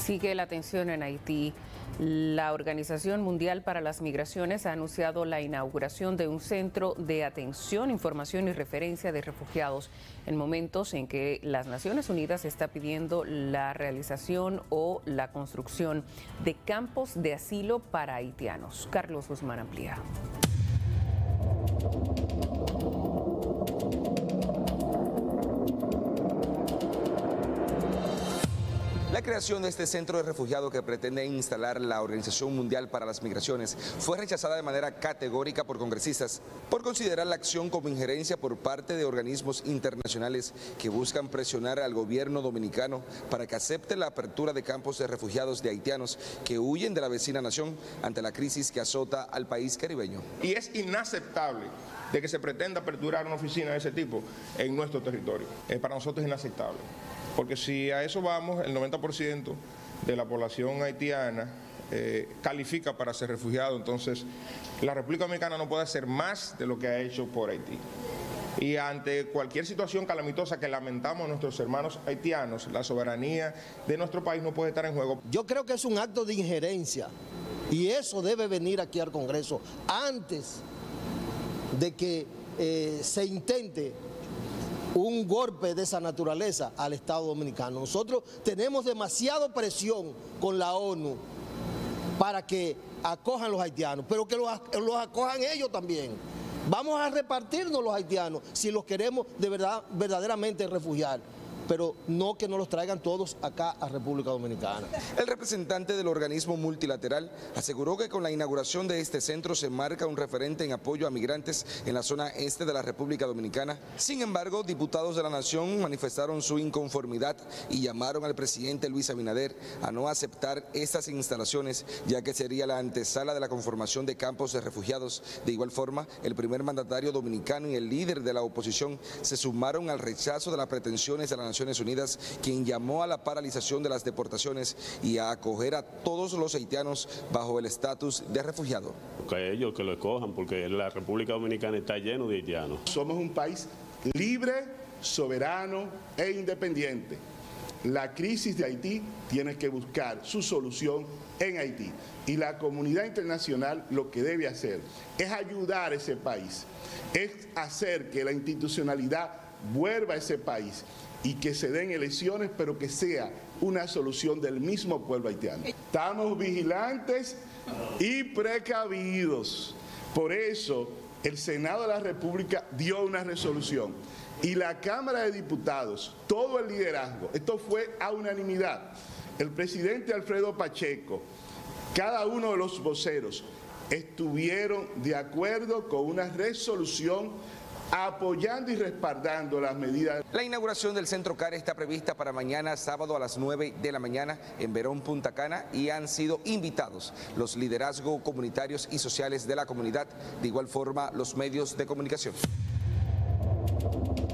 Sigue la tensión en Haití. La Organización Mundial para las Migraciones ha anunciado la inauguración de un centro de atención, información y referencia de refugiados en momentos en que las Naciones Unidas está pidiendo la realización o la construcción de campos de asilo para haitianos. Carlos Guzmán amplía. La creación de este centro de refugiados que pretende instalar la Organización Mundial para las Migraciones fue rechazada de manera categórica por congresistas por considerar la acción como injerencia por parte de organismos internacionales que buscan presionar al gobierno dominicano para que acepte la apertura de campos de refugiados de haitianos que huyen de la vecina nación ante la crisis que azota al país caribeño. Y es inaceptable de que se pretenda aperturar una oficina de ese tipo en nuestro territorio. Para nosotros es inaceptable. Porque si a eso vamos, el 90% de la población haitiana califica para ser refugiado, entonces la República Dominicana no puede hacer más de lo que ha hecho por Haití. Y ante cualquier situación calamitosa que lamentamos nuestros hermanos haitianos, la soberanía de nuestro país no puede estar en juego. Yo creo que es un acto de injerencia y eso debe venir aquí al Congreso antes de que se intente un golpe de esa naturaleza al Estado Dominicano. Nosotros tenemos demasiada presión con la ONU para que acojan los haitianos, pero que los acojan ellos también. Vamos a repartirnos los haitianos si los queremos de verdad, verdaderamente refugiar, pero no que nos los traigan todos acá a República Dominicana. El representante del organismo multilateral aseguró que con la inauguración de este centro se marca un referente en apoyo a migrantes en la zona este de la República Dominicana. Sin embargo, diputados de la nación manifestaron su inconformidad y llamaron al presidente Luis Abinader a no aceptar estas instalaciones, ya que sería la antesala de la conformación de campos de refugiados. De igual forma, el primer mandatario dominicano y el líder de la oposición se sumaron al rechazo de las pretensiones de la Naciones Unidas, quien llamó a la paralización de las deportaciones y a acoger a todos los haitianos bajo el estatus de refugiado. Que ellos que lo escojan, porque la República Dominicana está lleno de haitianos. Somos un país libre, soberano e independiente. La crisis de Haití tiene que buscar su solución en Haití y la comunidad internacional lo que debe hacer es ayudar a ese país, es hacer que la institucionalidad vuelva a ese país y que se den elecciones, pero que sea una solución del mismo pueblo haitiano. Estamos vigilantes y precavidos. Por eso el Senado de la República dio una resolución y la Cámara de Diputados, todo el liderazgo, esto fue a unanimidad. El presidente Alfredo Pacheco, cada uno de los voceros estuvieron de acuerdo con una resolución apoyando y respaldando las medidas. La inauguración del Centro CARE está prevista para mañana sábado a las 9 de la mañana en Verón, Punta Cana, y han sido invitados los liderazgos comunitarios y sociales de la comunidad, de igual forma los medios de comunicación.